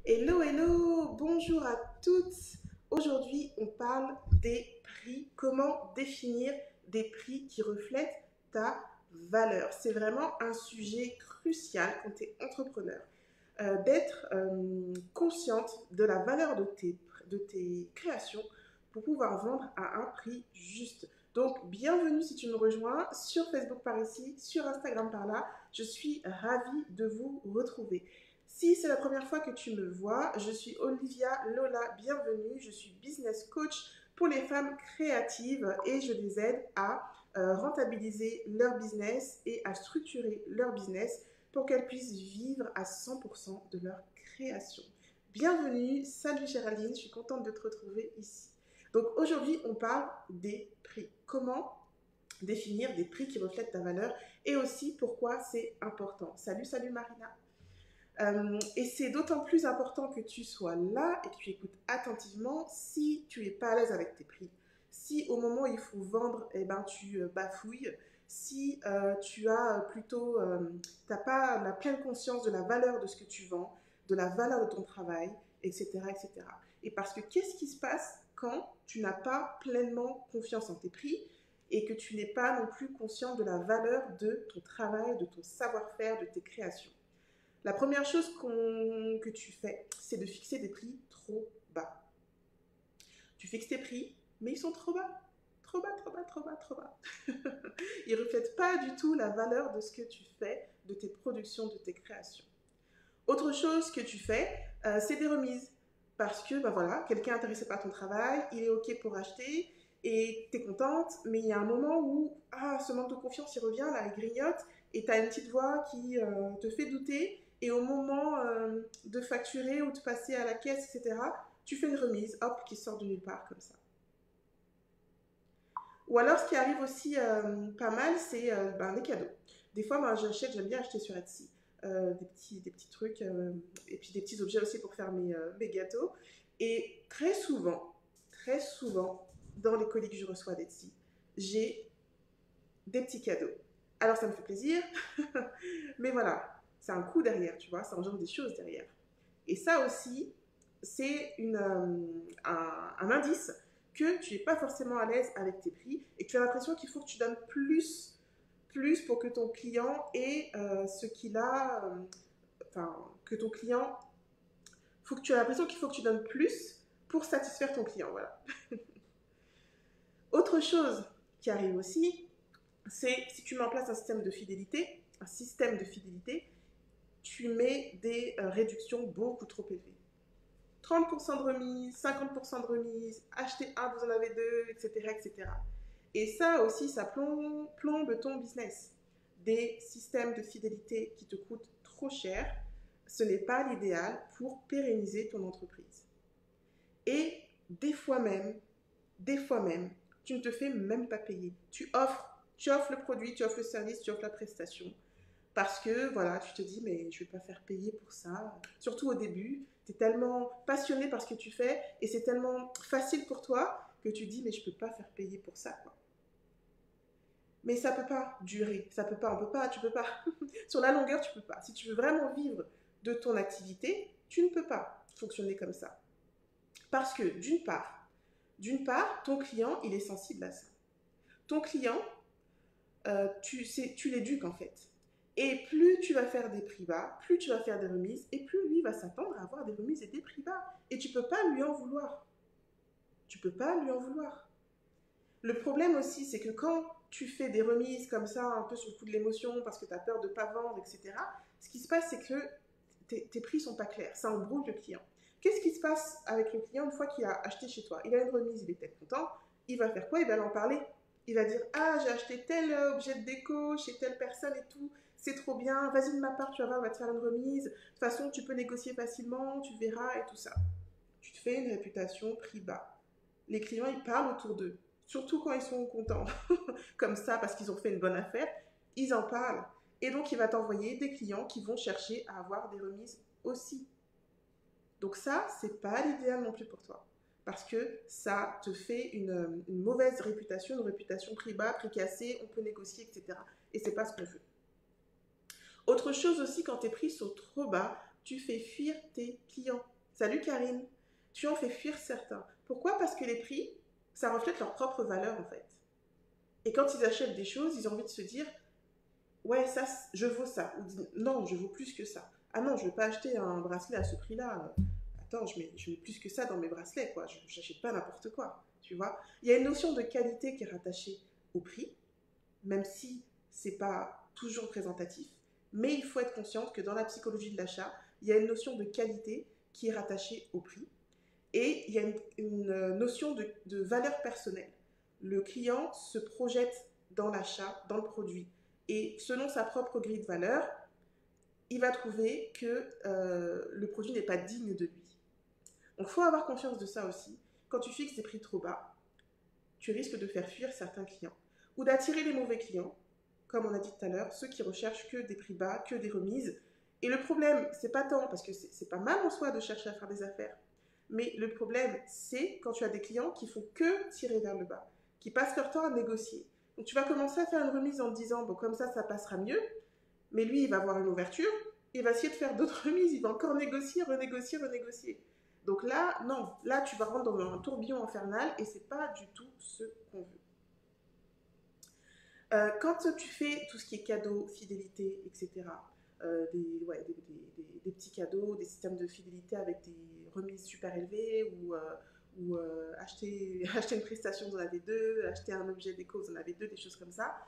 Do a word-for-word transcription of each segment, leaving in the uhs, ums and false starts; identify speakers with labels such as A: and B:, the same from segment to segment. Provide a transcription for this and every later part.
A: Hello, hello, bonjour à toutes. Aujourd'hui, on parle des prix. Comment définir des prix qui reflètent ta valeur? C'est vraiment un sujet crucial quand tu es entrepreneur. Euh, d'être euh, consciente de la valeur de tes, de tes créations pour pouvoir vendre à un prix juste. Donc, bienvenue si tu me rejoins sur Facebook par ici, sur Instagram par là. Je suis ravie de vous retrouver. Si c'est la première fois que tu me vois, je suis Olivia Lola, bienvenue. Je suis business coach pour les femmes créatives et je les aide à euh, rentabiliser leur business et à structurer leur business pour qu'elles puissent vivre à cent pour cent de leur création. Bienvenue, salut Géraldine, je suis contente de te retrouver ici. Donc aujourd'hui, on parle des prix. Comment définir des prix qui reflètent ta valeur et aussi pourquoi c'est important. Salut, salut Marina. Euh, et c'est d'autant plus important que tu sois là et que tu écoutes attentivement si tu n'es pas à l'aise avec tes prix. Si au moment où il faut vendre, eh ben, tu euh, bafouilles. Si euh, tu as plutôt, euh, t'as pas la pleine conscience de la valeur de ce que tu vends, de la valeur de ton travail, et cetera, et cetera. Et parce que qu'est-ce qui se passe quand tu n'as pas pleinement confiance en tes prix et que tu n'es pas non plus conscient de la valeur de ton travail, de ton savoir-faire, de tes créations? La première chose qu'on, que tu fais, c'est de fixer des prix trop bas. Tu fixes tes prix, mais ils sont trop bas. Trop bas, trop bas, trop bas, trop bas. Ils ne reflètent pas du tout la valeur de ce que tu fais, de tes productions, de tes créations. Autre chose que tu fais, euh, c'est des remises. Parce que, ben voilà, quelqu'un est intéressé par ton travail, il est OK pour acheter, et tu es contente, mais il y a un moment où ah, ce manque de confiance, il revient, là, il grignote, et tu as une petite voix qui euh, te fait douter, et au moment euh, de facturer ou de passer à la caisse, et cetera, tu fais une remise, hop, qui sort de nulle part comme ça. Ou alors, ce qui arrive aussi euh, pas mal, c'est euh, ben, les cadeaux. Des fois, moi, j'achète, j'aime bien acheter sur Etsy euh, des, petits, des petits trucs, euh, et puis des petits objets aussi pour faire mes, euh, mes gâteaux. Et très souvent, très souvent, dans les colis que je reçois d'Etsy, j'ai des petits cadeaux. Alors, ça me fait plaisir, mais voilà, c'est un coût derrière, tu vois, ça engendre des choses derrière. Et ça aussi, c'est une, euh, un, un indice que tu n'es pas forcément à l'aise avec tes prix et que tu as l'impression qu'il faut que tu donnes plus, plus pour que ton client ait euh, ce qu'il a, euh, enfin, que ton client, faut que tu as l'impression qu'il faut que tu donnes plus pour satisfaire ton client, voilà. Autre chose qui arrive aussi, c'est si tu mets en place un système de fidélité, un système de fidélité, tu mets des euh, réductions beaucoup trop élevées. trente pour cent de remise, cinquante pour cent de remise, achetez un, vous en avez deux, et cetera, et cetera. Et ça aussi, ça plombe, plombe ton business. Des systèmes de fidélité qui te coûtent trop cher, ce n'est pas l'idéal pour pérenniser ton entreprise. Et des fois même, des fois même, tu ne te fais même pas payer. Tu offres, tu offres le produit, tu offres le service, tu offres la prestation. Parce que, voilà, tu te dis, mais je ne vais pas faire payer pour ça. Surtout au début, tu es tellement passionné par ce que tu fais et c'est tellement facile pour toi que tu dis, mais je ne peux pas faire payer pour ça, quoi. Mais ça ne peut pas durer, ça peut pas, on peut pas, tu peux pas. Sur la longueur, tu peux pas. Si tu veux vraiment vivre de ton activité, tu ne peux pas fonctionner comme ça. Parce que, d'une part, d'une part, ton client, il est sensible à ça. Ton client, euh, tu, tu l'éduques en fait. Et plus tu vas faire des prix bas, plus tu vas faire des remises, et plus lui va s'attendre à avoir des remises et des prix bas. Et tu ne peux pas lui en vouloir. Tu ne peux pas lui en vouloir. Le problème aussi, c'est que quand tu fais des remises comme ça, un peu sur le coup de l'émotion, parce que tu as peur de ne pas vendre, et cetera, ce qui se passe, c'est que tes, tes prix ne sont pas clairs. Ça embrouille le client. Qu'est-ce qui se passe avec le client une fois qu'il a acheté chez toi? Il a une remise, il est peut-être content. Il va faire quoi? Il va en parler. Il va dire, ah, j'ai acheté tel objet de déco chez telle personne et tout. C'est trop bien, vas-y de ma part, tu vas voir, on va te faire une remise. De toute façon, tu peux négocier facilement, tu verras et tout ça. Tu te fais une réputation prix bas. Les clients, ils parlent autour d'eux, surtout quand ils sont contents, comme ça, parce qu'ils ont fait une bonne affaire, ils en parlent. Et donc, il va t'envoyer des clients qui vont chercher à avoir des remises aussi. Donc ça, c'est pas l'idéal non plus pour toi. Parce que ça te fait une, une mauvaise réputation, une réputation prix bas, prix cassé, on peut négocier, et cetera. Et c'est pas ce qu'on veut. Autre chose aussi, quand tes prix sont trop bas, tu fais fuir tes clients. Salut Karine. Tu en fais fuir certains. Pourquoi? Parce que les prix, ça reflète leur propre valeur en fait. Et quand ils achètent des choses, ils ont envie de se dire, ouais, ça, je vaux ça. Ou non, je vaux plus que ça. Ah non, je ne vais pas acheter un bracelet à ce prix-là. Attends, je mets, je mets plus que ça dans mes bracelets, quoi. Je n'achète pas n'importe quoi, tu vois. Il y a une notion de qualité qui est rattachée au prix, même si ce n'est pas toujours représentatif. Mais il faut être consciente que dans la psychologie de l'achat, il y a une notion de qualité qui est rattachée au prix. Et il y a une, une notion de, de valeur personnelle. Le client se projette dans l'achat, dans le produit. Et selon sa propre grille de valeur, il va trouver que euh, le produit n'est pas digne de lui. Donc, il faut avoir conscience de ça aussi. Quand tu fixes des prix trop bas, tu risques de faire fuir certains clients ou d'attirer les mauvais clients, comme on a dit tout à l'heure, ceux qui recherchent que des prix bas, que des remises. Et le problème, c'est pas tant, parce que c'est pas mal en soi de chercher à faire des affaires, mais le problème, c'est quand tu as des clients qui font que tirer vers le bas, qui passent leur temps à négocier. Donc, tu vas commencer à faire une remise en te disant, bon, comme ça, ça passera mieux, mais lui, il va avoir une ouverture, il va essayer de faire d'autres remises, il va encore négocier, renégocier, renégocier. Donc là, non, là, tu vas rentrer dans un tourbillon infernal et c'est pas du tout ce qu'on veut. Euh, quand tu fais tout ce qui est cadeaux, fidélité, et cetera, euh, des, ouais, des, des, des, des petits cadeaux, des systèmes de fidélité avec des remises super élevées ou, euh, ou euh, acheter, acheter une prestation, vous en avez deux, acheter un objet déco, vous en avez deux, des choses comme ça,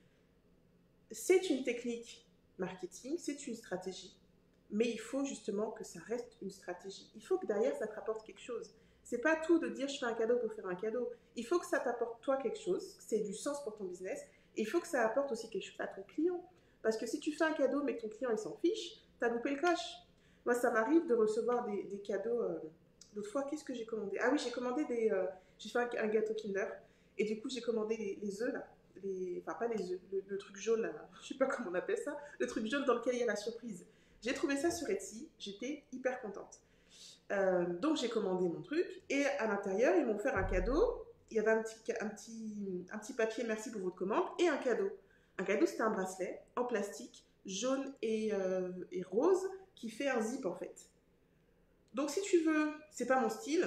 A: c'est une technique marketing, c'est une stratégie. Mais il faut justement que ça reste une stratégie. Il faut que derrière, ça te rapporte quelque chose. C'est pas tout de dire je fais un cadeau pour faire un cadeau. Il faut que ça t'apporte toi quelque chose, que c'est du sens pour ton business. Et il faut que ça apporte aussi quelque chose à ton client. Parce que si tu fais un cadeau mais que ton client il s'en fiche, t'as loupé le coche. Moi, ça m'arrive de recevoir des, des cadeaux. Euh, L'autre fois, qu'est-ce que j'ai commandé? Ah oui, j'ai commandé des. Euh, j'ai fait un, un gâteau Kinder. Et du coup, j'ai commandé les, les œufs là. Les, enfin, pas les œufs, le, le truc jaune là. Je sais pas comment on appelle ça. Le truc jaune dans lequel il y a la surprise. J'ai trouvé ça sur Etsy, j'étais hyper contente. Euh, donc j'ai commandé mon truc et à l'intérieur, ils m'ont offert un cadeau. Il y avait un petit, un, petit, un petit papier merci pour votre commande et un cadeau. Un cadeau, c'était un bracelet en plastique, jaune et, euh, et rose, qui fait un zip en fait. Donc si tu veux, c'est pas mon style.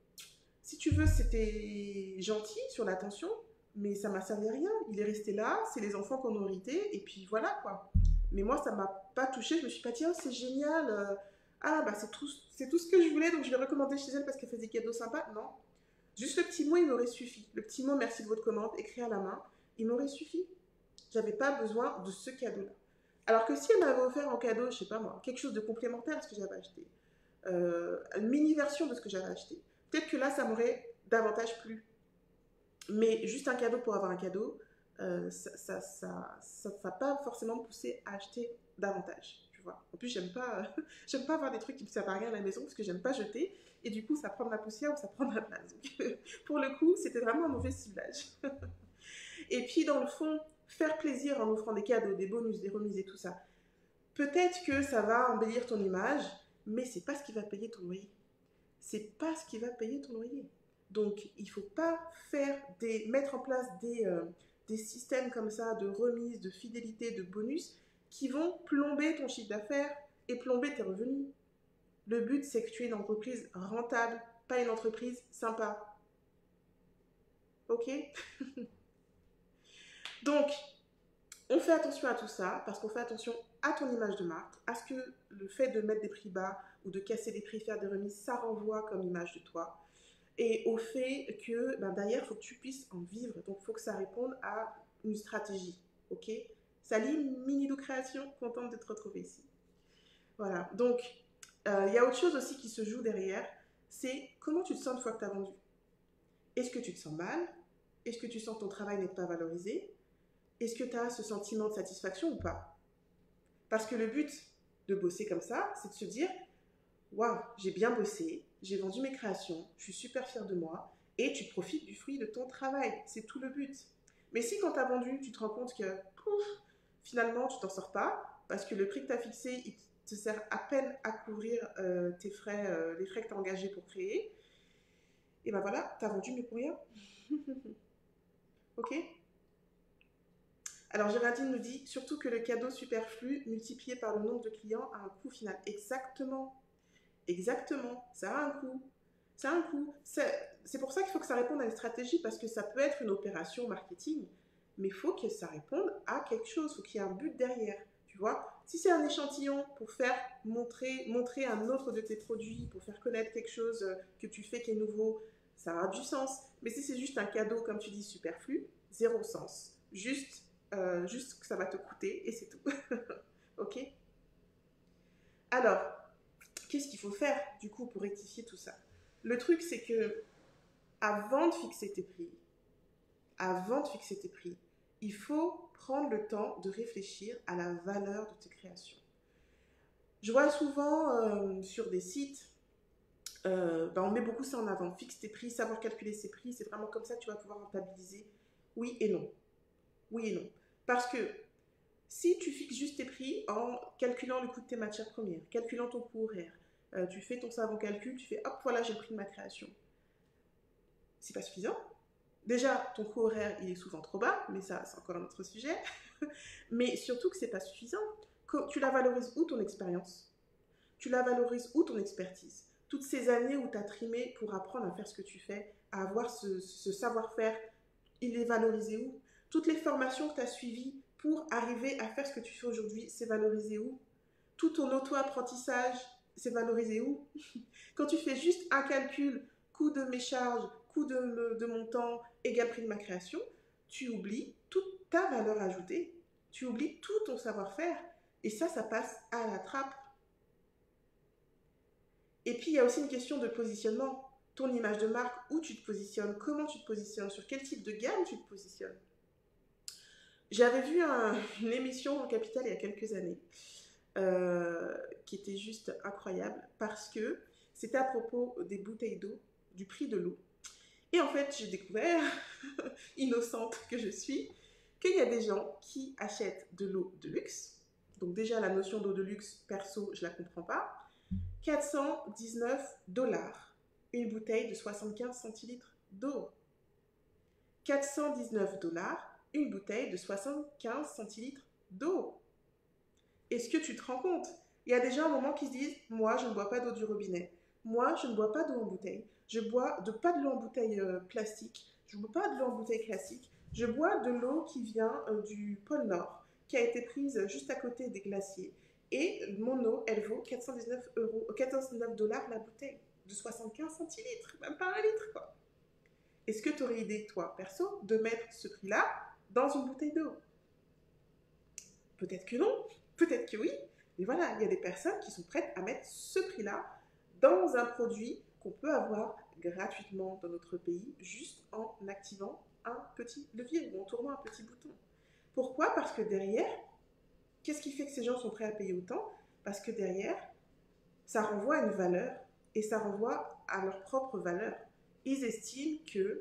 A: Si tu veux, c'était gentil sur l'attention, mais ça m'a servi à rien. Il est resté là, c'est les enfants qu'on a hérité et puis voilà quoi. Mais moi, ça m'a pas touchée. Je me suis pas dit, oh, c'est génial. euh, Ah, bah, c'est tout, c'est tout ce que je voulais, donc je l'ai recommandé chez elle parce qu'elle faisait des cadeaux sympas. Non. Juste le petit mot, il m'aurait suffi. Le petit mot, merci de votre commande, écrit à la main, il m'aurait suffi. J'avais pas besoin de ce cadeau-là. Alors que si elle m'avait offert en cadeau, je sais pas moi, quelque chose de complémentaire à ce que j'avais acheté, euh, une mini-version de ce que j'avais acheté, peut-être que là, ça m'aurait davantage plu. Mais juste un cadeau pour avoir un cadeau, euh, ça ça, ça, ça, ça va pas forcément me pousser à acheter davantage, tu vois. En plus, j'aime pas, euh, j'aime pas avoir des trucs qui me servent à rien à la maison parce que j'aime pas jeter et du coup, ça prend de la poussière ou ça prend de la place. Donc, pour le coup, c'était vraiment un mauvais ciblage. Et puis, dans le fond, faire plaisir en offrant des cadeaux, des bonus, des remises et tout ça, peut-être que ça va embellir ton image, mais c'est pas ce qui va payer ton loyer. C'est pas ce qui va payer ton loyer. Donc, il ne faut pas faire des, mettre en place des, euh, des systèmes comme ça de remise, de fidélité, de bonus qui vont plomber ton chiffre d'affaires et plomber tes revenus. Le but, c'est que tu aies une entreprise rentable, pas une entreprise sympa. Ok? Donc, on fait attention à tout ça parce qu'on fait attention à ton image de marque, à ce que le fait de mettre des prix bas ou de casser des prix, faire des remises, ça renvoie comme image de toi. Et au fait que ben, derrière, il faut que tu puisses en vivre. Donc, il faut que ça réponde à une stratégie. Ok? Salut, Minidou Création, contente de te retrouver ici. Voilà. Donc, il euh, y a autre chose aussi qui se joue derrière. C'est comment tu te sens une fois que tu as vendu. Est-ce que tu te sens mal? Est-ce que tu sens que ton travail n'est pas valorisé? Est-ce que tu as ce sentiment de satisfaction ou pas? Parce que le but de bosser comme ça, c'est de se dire waouh, j'ai bien bossé, j'ai vendu mes créations, je suis super fière de moi et tu profites du fruit de ton travail. C'est tout le but. Mais si quand tu as vendu, tu te rends compte que pouf, finalement, tu t'en sors pas parce que le prix que tu as fixé, il te sert à peine à couvrir euh, tes frais, euh, les frais que tu as engagés pour créer, et ben voilà, tu as vendu mais pour rien. Ok? Alors Géraldine nous dit surtout que le cadeau superflu multiplié par le nombre de clients a un coût final. Exactement. Exactement, ça a un coût. Ça a un coût. C'est pour ça qu'il faut que ça réponde à une stratégie, parce que ça peut être une opération marketing, mais il faut que ça réponde à quelque chose, il faut qu'il y ait un but derrière. Tu vois, si c'est un échantillon pour faire montrer, montrer un autre de tes produits, pour faire connaître quelque chose que tu fais qui est nouveau, ça a du sens. Mais si c'est juste un cadeau, comme tu dis, superflu, zéro sens. Juste, euh, juste que ça va te coûter et c'est tout. Ok? Alors, qu'est-ce qu'il faut faire du coup pour rectifier tout ça? Le truc, c'est que avant de fixer tes prix, avant de fixer tes prix, il faut prendre le temps de réfléchir à la valeur de tes créations. Je vois souvent euh, sur des sites, euh, ben on met beaucoup ça en avant. Fixe tes prix, savoir calculer ses prix, c'est vraiment comme ça que tu vas pouvoir rentabiliser. Oui et non. Oui et non. Parce que si tu fixes juste tes prix en calculant le coût de tes matières premières, calculant ton coût horaire, euh, tu fais ton savant calcul, tu fais hop, voilà, j'ai le prix de ma création. C'est pas suffisant. Déjà, ton coût horaire, il est souvent trop bas, mais ça, c'est encore un autre sujet. Mais surtout que c'est pas suffisant. Tu la valorises où ton expérience? Tu la valorises où ton expertise? Toutes ces années où tu as trimé pour apprendre à faire ce que tu fais, à avoir ce, ce savoir-faire, il est valorisé où? Toutes les formations que tu as suivies pour arriver à faire ce que tu fais aujourd'hui, c'est valorisé où? Tout ton auto-apprentissage, c'est valorisé où? Quand tu fais juste un calcul, coût de mes charges, coût de, de mon temps, égal prix de ma création, tu oublies toute ta valeur ajoutée. Tu oublies tout ton savoir-faire. Et ça, ça passe à la trappe. Et puis, il y a aussi une question de positionnement. Ton image de marque, où tu te positionnes, comment tu te positionnes, sur quel type de gamme tu te positionnes. J'avais vu un, une émission en Capital il y a quelques années euh, qui était juste incroyable parce que c'était à propos des bouteilles d'eau, du prix de l'eau. Et en fait, j'ai découvert, innocente que je suis, qu'il y a des gens qui achètent de l'eau de luxe. Donc déjà, la notion d'eau de luxe, perso, je ne la comprends pas. quatre cent dix-neuf dollars, une bouteille de soixante-quinze centilitres d'eau. quatre cent dix-neuf dollars, une bouteille de soixante-quinze centilitres d'eau. Est-ce que tu te rends compte? Il y a déjà un moment qui se disent, moi, je ne bois pas d'eau du robinet. Moi, je ne bois pas d'eau en bouteille. Je bois de, pas de l'eau en bouteille euh, plastique. Je ne bois pas de l'eau en bouteille classique. Je bois de l'eau qui vient euh, du pôle Nord, qui a été prise juste à côté des glaciers. Et mon eau, elle vaut quatre cent dix-neuf euros, quatre cent dix-neuf dollars la bouteille, de soixante-quinze centilitres, même pas un litre, quoi. Est-ce que tu aurais idée, toi, perso, de mettre ce prix-là dans une bouteille d'eau? Peut-être que non, peut-être que oui. Mais voilà, il y a des personnes qui sont prêtes à mettre ce prix-là dans un produit qu'on peut avoir gratuitement dans notre pays, juste en activant un petit levier ou en tournant un petit bouton. Pourquoi? Parce que derrière, qu'est-ce qui fait que ces gens sont prêts à payer autant? Parce que derrière, ça renvoie à une valeur et ça renvoie à leur propre valeur. Ils estiment que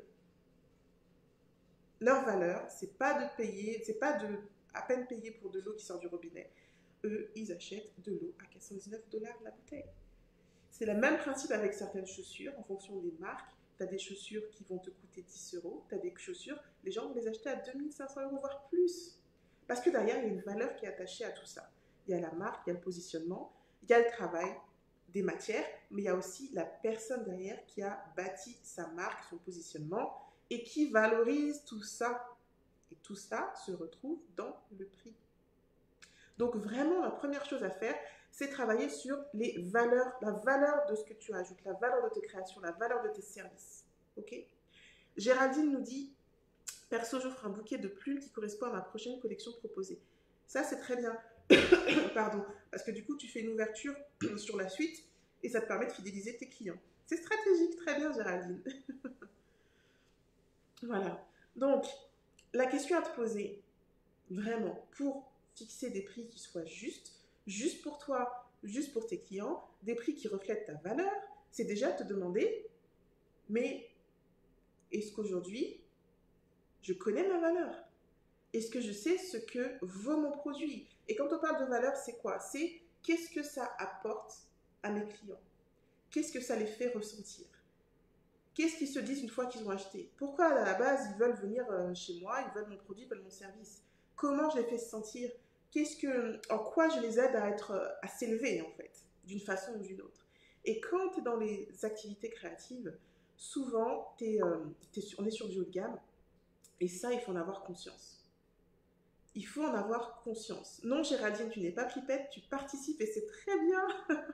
A: leur valeur, c'est pas de payer, c'est pas de à peine payer pour de l'eau qui sort du robinet. Eux, ils achètent de l'eau à quatre cent dix-neuf dollars la bouteille. C'est le même principe avec certaines chaussures, en fonction des marques. Tu as des chaussures qui vont te coûter dix euros, tu as des chaussures, les gens vont les acheter à deux mille cinq cents euros, voire plus. Parce que derrière, il y a une valeur qui est attachée à tout ça. Il y a la marque, il y a le positionnement, il y a le travail des matières, mais il y a aussi la personne derrière qui a bâti sa marque, son positionnement, et qui valorise tout ça. Et tout ça se retrouve dans le prix. Donc vraiment, la première chose à faire, c'est travailler sur les valeurs, la valeur de ce que tu ajoutes, la valeur de tes créations, la valeur de tes services. Ok? Géraldine nous dit, perso, j'offre un bouquet de plumes qui correspond à ma prochaine collection proposée. Ça, c'est très bien. Pardon. Parce que du coup, tu fais une ouverture sur la suite et ça te permet de fidéliser tes clients. C'est stratégique, très bien, Géraldine. Voilà. Donc, la question à te poser, vraiment, pour fixer des prix qui soient justes, juste pour toi, juste pour tes clients, des prix qui reflètent ta valeur, c'est déjà te demander, mais est-ce qu'aujourd'hui, je connais ma valeur? Est-ce que je sais ce que vaut mon produit? Et quand on parle de valeur, c'est quoi? C'est qu'est-ce que ça apporte à mes clients? Qu'est-ce que ça les fait ressentir? Qu'est-ce qu'ils se disent une fois qu'ils ont acheté? Pourquoi à la base ils veulent venir chez moi, ils veulent mon produit, ils veulent mon service? Comment je les fais se sentir? Qu'est-ce que, en quoi je les aide à être, à s'élever en fait, d'une façon ou d'une autre? Et quand tu es dans les activités créatives, souvent, t'es, euh, t'es sur- on est sur du haut de gamme. Et ça, il faut en avoir conscience. Il faut en avoir conscience. Non, Géraldine, tu n'es pas pipette, tu participes et c'est très bien.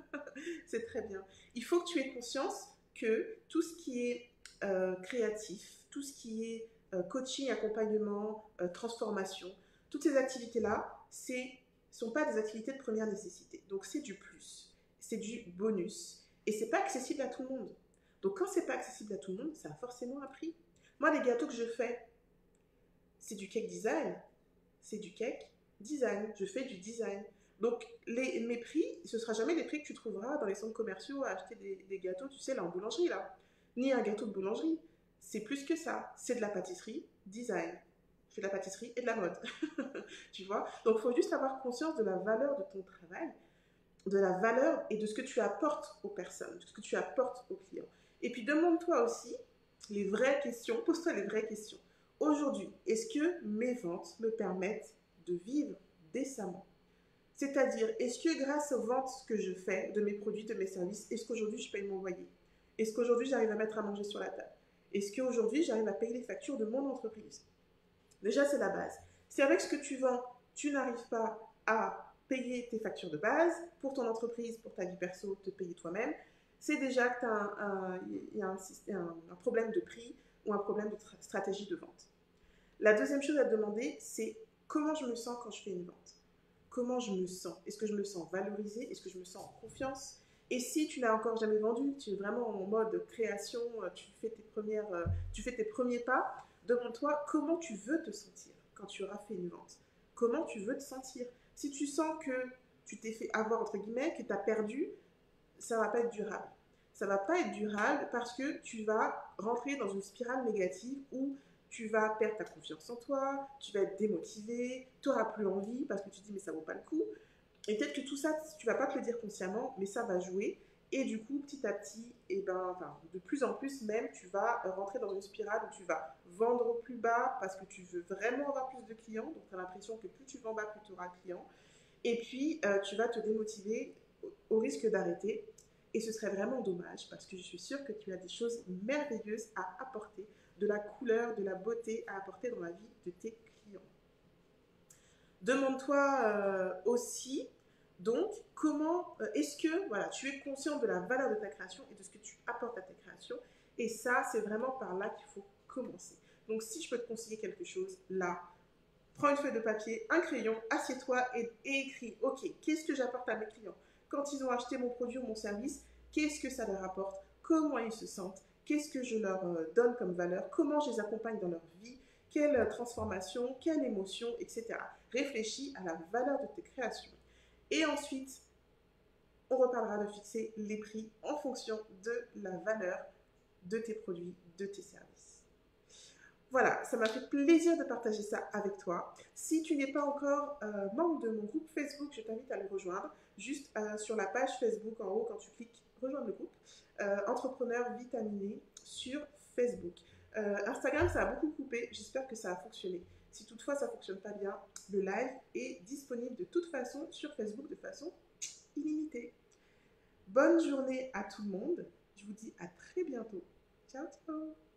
A: C'est très bien. Il faut que tu aies conscience que tout ce qui est euh, créatif, tout ce qui est euh, coaching, accompagnement, euh, transformation, toutes ces activités-là, ce ne sont pas des activités de première nécessité. Donc c'est du plus, c'est du bonus. Et c'est pas accessible à tout le monde. Donc quand c'est pas accessible à tout le monde, ça a forcément un prix. Moi, les gâteaux que je fais, c'est du cake design. C'est du cake design. Je fais du design. Donc, les, mes prix, ce ne sera jamais les prix que tu trouveras dans les centres commerciaux à acheter des, des gâteaux, tu sais, là, en boulangerie, là. Ni un gâteau de boulangerie. C'est plus que ça. C'est de la pâtisserie design. Je fais de la pâtisserie et de la mode. Tu vois? Donc, il faut juste avoir conscience de la valeur de ton travail, de la valeur et de ce que tu apportes aux personnes, de ce que tu apportes aux clients. Et puis, demande-toi aussi les vraies questions, pose-toi les vraies questions. Aujourd'hui, est-ce que mes ventes me permettent de vivre décemment? C'est-à-dire, est-ce que grâce aux ventes que je fais de mes produits, de mes services, est-ce qu'aujourd'hui je paye mon loyer? Est-ce qu'aujourd'hui j'arrive à mettre à manger sur la table? Est-ce qu'aujourd'hui j'arrive à payer les factures de mon entreprise? Déjà, c'est la base. Si avec ce que tu vends, tu n'arrives pas à payer tes factures de base pour ton entreprise, pour ta vie perso, te payer toi-même, c'est déjà que tu as un, un, y a un, un, un problème de prix ou un problème de stratégie de vente. La deuxième chose à te demander, c'est comment je me sens quand je fais une vente? Comment je me sens? Est-ce que je me sens valorisée? Est-ce que je me sens en confiance? Et si tu n'as encore jamais vendu, tu es vraiment en mode création, tu fais tes, premières, tu fais tes premiers pas, demande-toi comment tu veux te sentir quand tu auras fait une vente. Comment tu veux te sentir? Si tu sens que tu t'es fait avoir, entre guillemets, que tu as perdu, ça ne va pas être durable. Ça ne va pas être durable parce que tu vas rentrer dans une spirale négative où tu vas perdre ta confiance en toi, tu vas être démotivé, tu n'auras plus envie parce que tu te dis mais ça vaut pas le coup. Et peut-être que tout ça, tu vas pas te le dire consciemment, mais ça va jouer. Et du coup, petit à petit, et ben, enfin, de plus en plus même, tu vas rentrer dans une spirale où tu vas vendre au plus bas parce que tu veux vraiment avoir plus de clients. Donc, tu as l'impression que plus tu vends bas, plus tu auras de clients. Et puis, euh, tu vas te démotiver au risque d'arrêter. Et ce serait vraiment dommage parce que je suis sûre que tu as des choses merveilleuses à apporter, de la couleur, de la beauté à apporter dans la vie de tes clients. Demande-toi euh, aussi, donc, comment euh, est-ce que voilà, tu es conscient de la valeur de ta création et de ce que tu apportes à ta création. Et ça, c'est vraiment par là qu'il faut commencer. Donc, si je peux te conseiller quelque chose, là, prends une feuille de papier, un crayon, assieds-toi et, et écris, ok, qu'est-ce que j'apporte à mes clients? Quand ils ont acheté mon produit ou mon service, qu'est-ce que ça leur apporte? Comment ils se sentent? Qu'est-ce que je leur euh, donne comme valeur? Comment je les accompagne dans leur vie? Quelle transformation? Quelle émotion? Etc. Réfléchis à la valeur de tes créations. Et ensuite, on reparlera de fixer les prix en fonction de la valeur de tes produits, de tes services. Voilà, ça m'a fait plaisir de partager ça avec toi. Si tu n'es pas encore euh, membre de mon groupe Facebook, je t'invite à le rejoindre. Juste euh, sur la page Facebook en haut, quand tu cliques rejoindre le groupe, euh, Entrepreneur Vitaminé sur Facebook. Euh, Instagram, ça a beaucoup coupé. J'espère que ça a fonctionné. Si toutefois ça ne fonctionne pas bien, le live est disponible de toute façon sur Facebook de façon illimitée. Bonne journée à tout le monde. Je vous dis à très bientôt. Ciao, ciao.